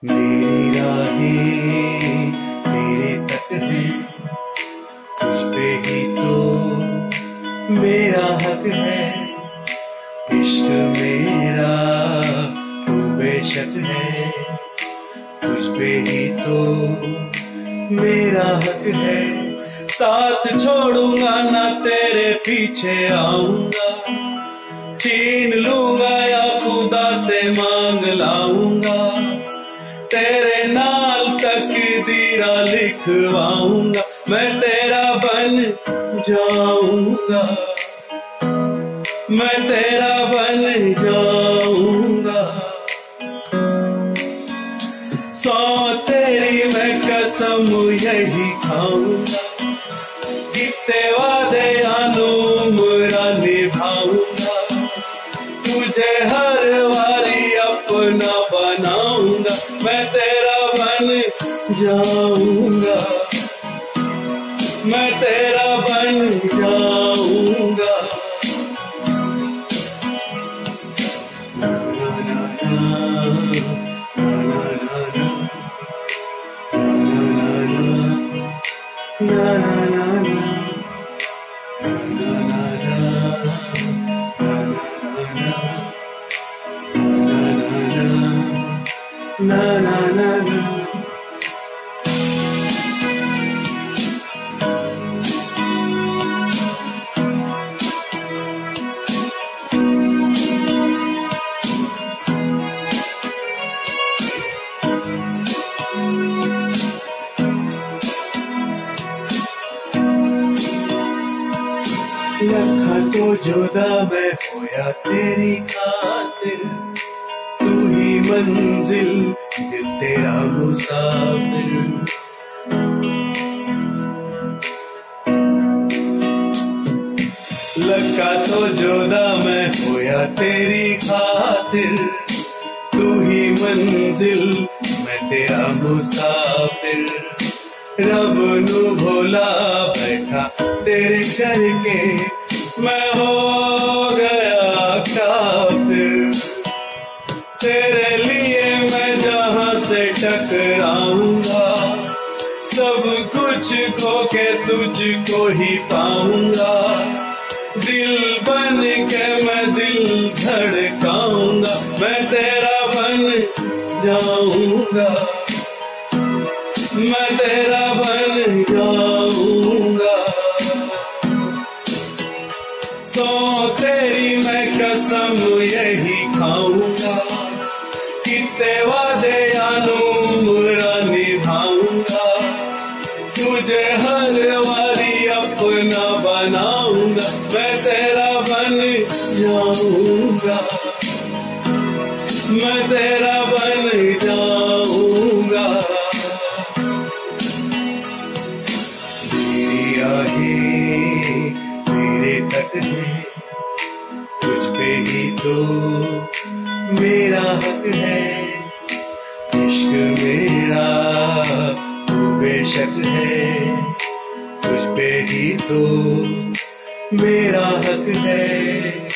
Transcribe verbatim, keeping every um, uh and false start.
मेरी राहें तेरे तक है, तुझ पे ही तो मेरा हक है। इश्क मेरा तू बेशक है, तुझ पे ही तो मेरा हक है। साथ छोड़ूंगा ना तेरे पीछे आऊंगा, छीन लूंगा या खुदा से मांग लाऊंगा। तेरे नाल तकदीरा लिखवाऊंगा, मैं तेरा बन जाऊंगा, मैं तेरा बन जाऊंगा। सौ तेरी मैं कसम यही खाऊंगा, कितने वादे आनू मेरा निभाऊंगा। तुझे हर वारी अपना बनाऊंगा, मैं तेरा बन जाऊंगा, मैं तेरा बन जाऊंगा। ना ना ना ना ना ना ना na na na na। लखा तो जुदा मैं होया तेरी खातिर, तू ही मंजिल दिल तेरा मुसाफिर। लखा तो जुदा मैं होया तेरी खातिर, तू ही मंजिल मैं तेरा मुसाफिर। रब नू भोला बैठा तेरे करके, मैं हो गया काफिर। तेरे लिए मैं जहां से टकराऊंगा, सब कुछ खो के तुझको ही पाऊंगा। दिल बन के मैं दिल धड़काऊंगा, मैं तेरा बन जाऊंगा, मैं तेरा बन जाऊंगा। सो तेरी मैं कसम यही खाऊंगा, कितने वादे आनू मेरा निभाऊंगा। तुझे हर वारी अपना बनाऊंगा, मैं तेरा बन जाऊंगा, मैं तेरा बन जाऊंगा। मेरी आहें तेरे तक है, तुझ पे ही तो मेरा हक है। इश्क मेरा तू बेशक है, तुझ पे ही तो मेरा हक है।